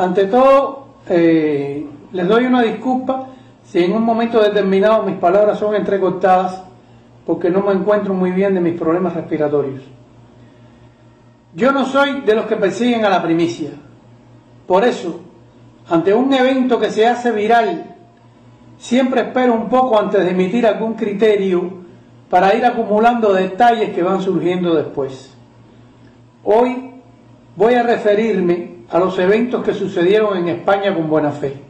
Ante todo, les doy una disculpa si en un momento determinado mis palabras son entrecortadas, porque no me encuentro muy bien de mis problemas respiratorios. Yo no soy de los que persiguen a la primicia. Por eso, ante un evento que se hace viral, siempre espero un poco antes de emitir algún criterio para ir acumulando detalles que van surgiendo después. Hoy voy a referirme a los eventos que sucedieron en España con buena fe.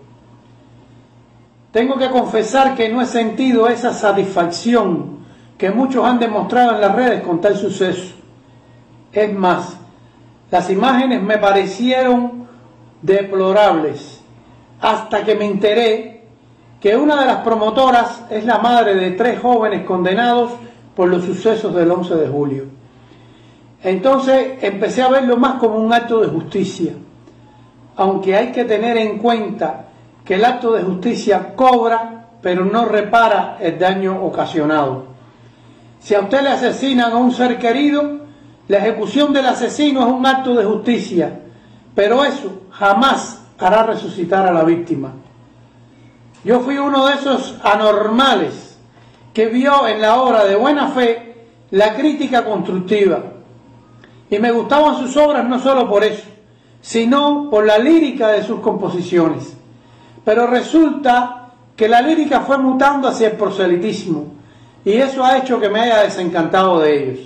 Tengo que confesar que no he sentido esa satisfacción que muchos han demostrado en las redes con tal suceso. Es más, las imágenes me parecieron deplorables, hasta que me enteré que una de las promotoras es la madre de 3 jóvenes condenados por los sucesos del 11 de julio. Entonces empecé a verlo más como un acto de justicia, aunque hay que tener en cuenta que el acto de justicia cobra, pero no repara el daño ocasionado. Si a usted le asesinan a un ser querido, la ejecución del asesino es un acto de justicia, pero eso jamás hará resucitar a la víctima. Yo fui uno de esos anormales que vio en la obra de buena fe la crítica constructiva. Y me gustaban sus obras no solo por eso, sino por la lírica de sus composiciones. Pero resulta que la lírica fue mutando hacia el proselitismo, y eso ha hecho que me haya desencantado de ellos.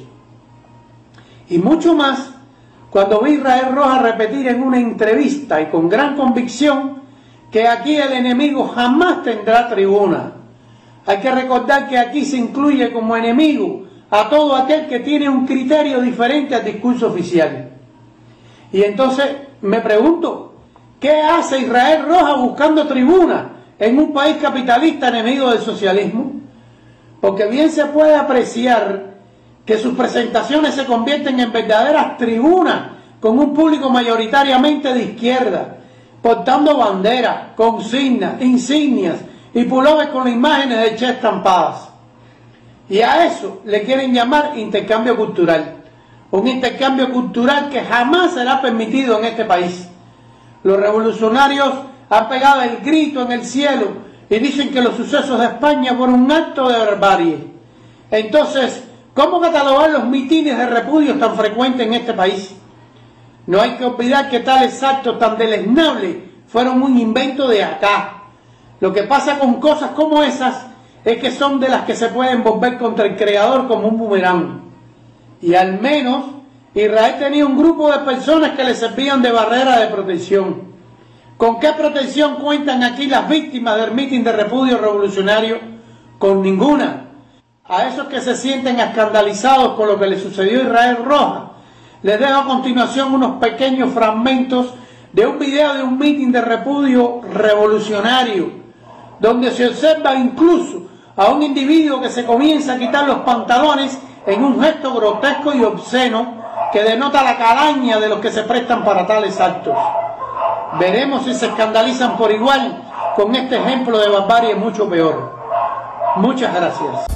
Y mucho más cuando vi a Israel Rojas repetir en una entrevista y con gran convicción que aquí el enemigo jamás tendrá tribuna. Hay que recordar que aquí se incluye como enemigo a todo aquel que tiene un criterio diferente al discurso oficial. Y entonces me pregunto, ¿qué hace Israel Rojas buscando tribuna en un país capitalista enemigo del socialismo? Porque bien se puede apreciar que sus presentaciones se convierten en verdaderas tribunas con un público mayoritariamente de izquierda, portando banderas, consignas, insignias y pullovers con imágenes de Che estampadas. Y a eso le quieren llamar intercambio cultural. Un intercambio cultural que jamás será permitido en este país. Los revolucionarios han pegado el grito en el cielo y dicen que los sucesos de España fueron un acto de barbarie. Entonces, ¿cómo catalogar los mitines de repudio tan frecuentes en este país? No hay que olvidar que tales actos tan deleznables fueron un invento de acá. Lo que pasa con cosas como esas es que son de las que se pueden volver contra el creador como un boomerang. Y al menos Israel tenía un grupo de personas que le servían de barrera de protección. ¿Con qué protección cuentan aquí las víctimas del mitin de repudio revolucionario? Con ninguna. A esos que se sienten escandalizados con lo que le sucedió a Israel Rojas, les dejo a continuación unos pequeños fragmentos de un video de un mitin de repudio revolucionario, donde se observa incluso a un individuo que se comienza a quitar los pantalones en un gesto grotesco y obsceno que denota la calaña de los que se prestan para tales actos. Veremos si se escandalizan por igual con este ejemplo de barbarie mucho peor. Muchas gracias.